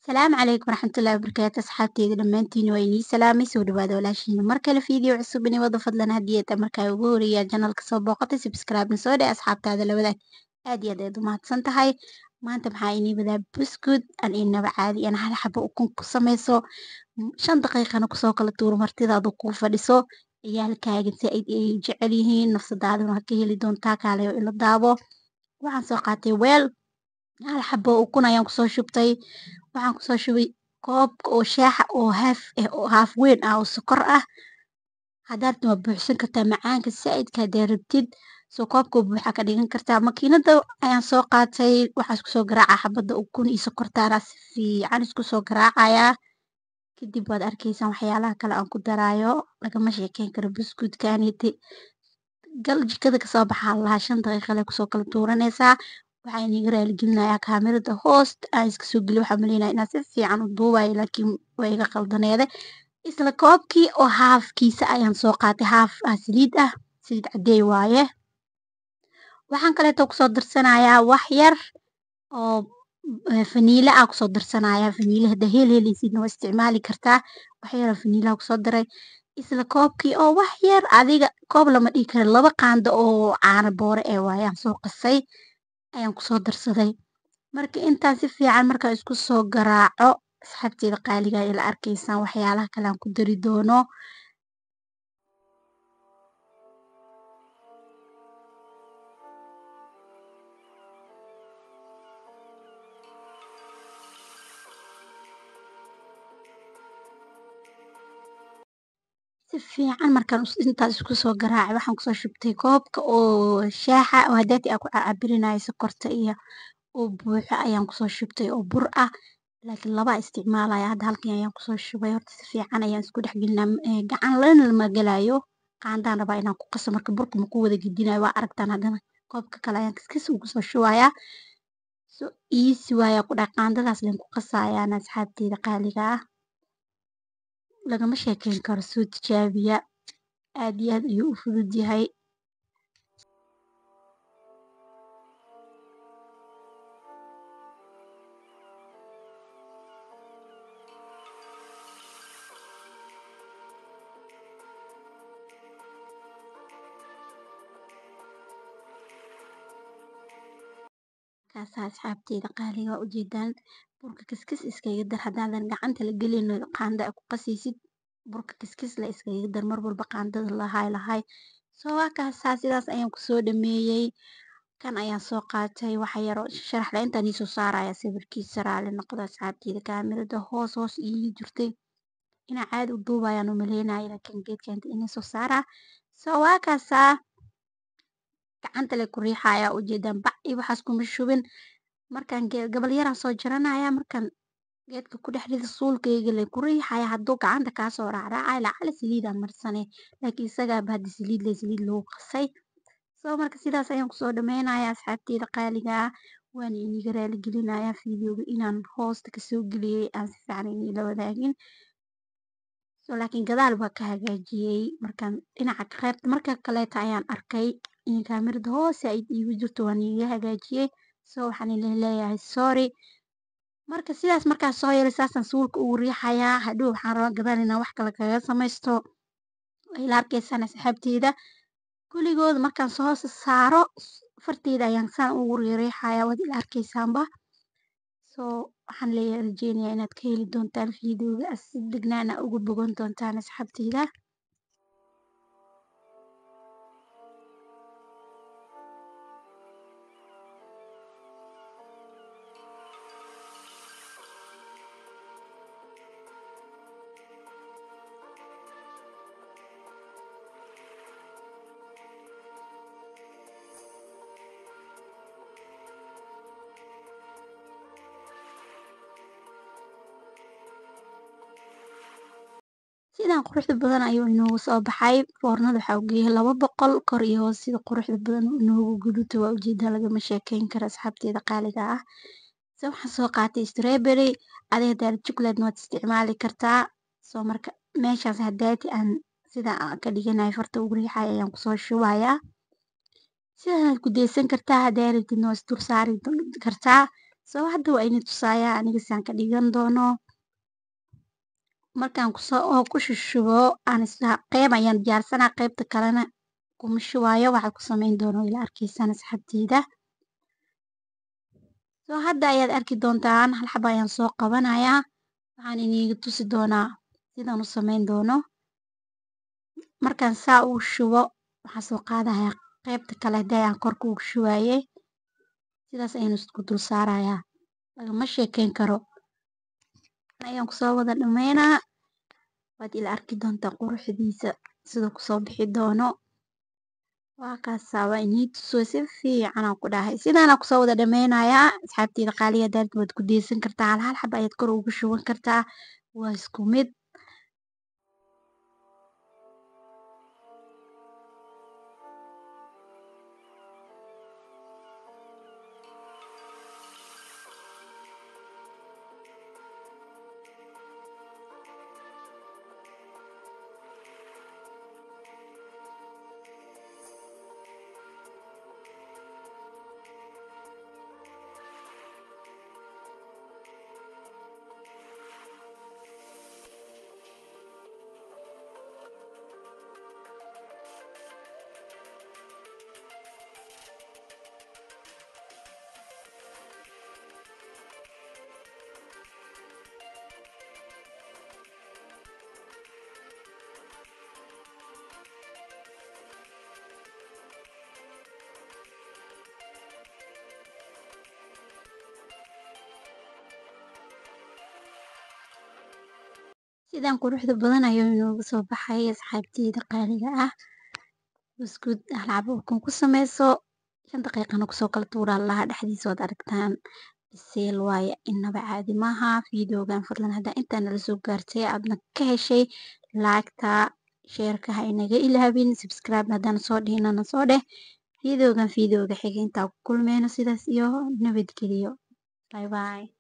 السلام عليكم ورحمة الله وبركاته أصحابتي دمانتين ويني سلامي سو dhawaada walaashiin mar kale fiideo cusub inay wada fadlan haddii ay markaa ugu horeeya janalka soo booqatay subscribe na soo dheh asxaabtaada la wadaag aad iyo aad ayaad u mahadsan tahay maanta maxaa inii wadaa buskud aan inaba caadi aan hal xabo ukun ku sameyso 5 daqiiqana kusoo kala tuuro martidaadu kuu fadhiso ciyaalkaaga saaid ay jecel yihiin nafsadaaduna ka heli doontaa kaaleyo ila daabo waxaan soo qaatay weel hal xabo ukun ayaan kusoo shubtay waxaan kusoo shubay koobka oo shaaxa oo haaf weyn ah oo sokor ah hadaad waa buuxsan kartaa macaanka saaidka hadaa rabtid soo koobka buuxa ka dhigan kartaa makiinada ayaan soo qaatay waxaan isku soo garaacaa xabada ukun iyo sokortaana si fiican isku soo garaacayaa kadib waad arkaysaan waxyaalaha kale aan ku daraayo lagama sheekeyn karo buskudkaaniti gal jikada kasoo baxaa lahaa 5 daqiiqo le kusoo kala tuuranaysaa waxaan iniga raali gelinayaa kaamirada hoosta aan iska soo geliyo waxaan maleynayaa inaan si fiican u duubayo laakiin waa iga qaldaneede isla koobkii oo haafkiisa ayaan soo qaatay haaf saliid ah saliid cadeey waaye waxaan kaleeto kusoo darsanayaa wax yar oo faniila ah kusoo darsanayaa faniila hadaa heleysidna waa isticmaali kartaa wax yar oo faniila ah kusoo daray isla koobkii oo wax yar adiga koob lama dhihi karo 2 qaando oo caano booro waaye aan soo qasay ayaan kusoo darsaday marka intaan si fiican markaan isku soo garaaco asxaabteyda qaaliga ila arkaysaan waxyaalaha kale aan ku dari doono si fiican markaan intaas isku soo garaacay waxaan kusoo shubtay koobka oo shaaxa oo hadaati aan ku cabirinayo sokorta iyo oo buuxo ayaan kusoo shubtay oo bur ah laakiin 2 isticmaalaya hadda halkan ayaan kusoo shubay horta si fiican ayaan isku dhex gelinaa gacan lana lama galayo qaandaan rabaa inaan ku qaso marka burka ma ku wada gedinayo waa aragtaan haddana koobka kale ayaan kiskis ugu soo shubayaa so easy waaye ku dhahay qaandadaas leen ku qasaayaan asxaabteyda qaaliga ah lagama sheekeyn karo soo tijaabiya aad iyo aad ayuu u fudud yahay kaasa asxaabteyda qaaliga waa ujeedaan burka kiskis iskaga dar haddaadan gacanta la gelin qaando ku qasaysid burka kiskis la iskaga dar mar walba qaandada lahay soo waa kaasaa sidaas ayaan kusoo dhameeyey kan ayaan soo qaatay waxa yar oo sharax la intaan soo saaraya sawirkiisa raali noqdo asxaabteyda kaamirada hoos ii jirtay inaa caadi u duubayaan u maleynayo laakiin geedkan inay soo saaraa soo waa kaasaa gacanta le ku riixaya ujeedaan bac iyo waxaas kuma shubin markaan gabal yaraan soo jaranaya markaan geedka ku dhex rido suulkayga le ku riixaya hadduu gacanta kaa soo raacraacay lacala saliidaan marsanay laakiin isagaaba hadda saliid lagu qasay soo marka sidaas ayaan kusoo dhameynayaa asxaabteyda qaaliga ah waana iniga raali gelinayaa fiidiyowga inaan hoosta kasoo geliyey aan si fiican inila wadaagin soo laakiin gadaal waa ka hagaajiyey markaan dhinaca qaybta marka kaleeta ayaan arkay in kaamirada hoos ay iigu jirto waan iga hagaajiyey soo waxaan leeyahay sorry marka sidaas markaa soo yeelay saasaan suulka ugu riixayaa hadhow waxaan rabaa gadaal inaan wax kale kaga samaysto ila arkaysaan asxaabteyda kuligooda markaan soo saaro farteyda ayaan saan ugu riixayaa waad ila arkaysaanba soo waxaan leeyahay rajeynayaa inaad ka heli doontaan fiidiyowga si degnaana ugu bogan doontaan asxaabteyda sidaan quruxda badan ayuu inoogu soo baxay foornada waxaa u geeyay 200 kor iyo hoos sida quruxda badan inoogu guduto waa ujeedaa lagama sheekeyn karo asxaabteyda qaaliga ah soo waxaan soo qaatay strawberry adiga hadaad chocolate waad isticmaali kartaa soo marka meeshaas hadaati aan sida aan ka dhiganayo farta ugu riixay ayaan kusoo shubayaa sidaad ku deysan kartaa hadaa rabtidna waa isdul saari kartaa soo hadda waa ini tusaaya aniga saan ka dhigan doono markaan ku shushubo aan isla qayb ayaan diyaarsanaa qaybta kalena kuma shubaayo waxaa ku samayn doono ila arkaysaan asxaabteyda soo hadda ayaad arki doontaan hal xabo ayaan soo qabanayaa waxaan iniiga tusi doonaa sidaan u samayn doono markaan saa uu shubo waxaan soo qaadayaa qaybta kale hadii aan korka ugu shubaayay sidaas ayaan isku dul saarayaa lagama sheekeyn karo ayaan kusoo wada dhameynaa waad ila arki doontaa quruxdiisa siduu kusoo bixi doono waa kaasaa waa inii tuso si fiican aan ku dhahay sidaan aan kusoo wada dhameynayaa asxaabteyda qaaliga hadaad waad ku deysan kartaa hal xabo ayaad kor ugu shuban kartaa waa isku mid sidaan quruxda badan ayuu inooga soo baxay asxaabteyda qaaliga ah buskud hal xabo ukun ku sameyso 5 daqiiqana kusoo kala tuuraa lahaa dhexdiisa waad aragtaan biseel waaye inaba caadi maaha fiidiyoogan fadlan haddaa intaa nala soo gaartay aadna ka heshay laagta sheerka ha inaga ilaabin subscribe haddana soo dhihinana soo dheh fiidiyoogan fiidiyooga xiga intaa ku kulmeyno sidaas iyo nabadgeliyo bye bye